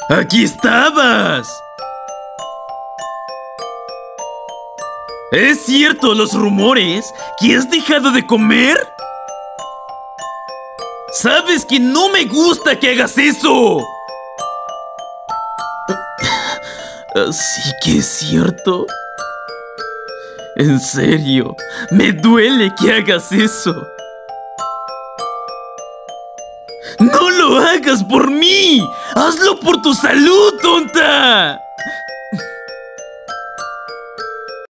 ¡Aquí estabas! ¿Es cierto los rumores que has dejado de comer? ¡Sabes que no me gusta que hagas eso! ¿Así que es cierto? En serio, me duele que hagas eso. ¡No lo hagas por mí! ¡Hazlo por tu salud, tonta!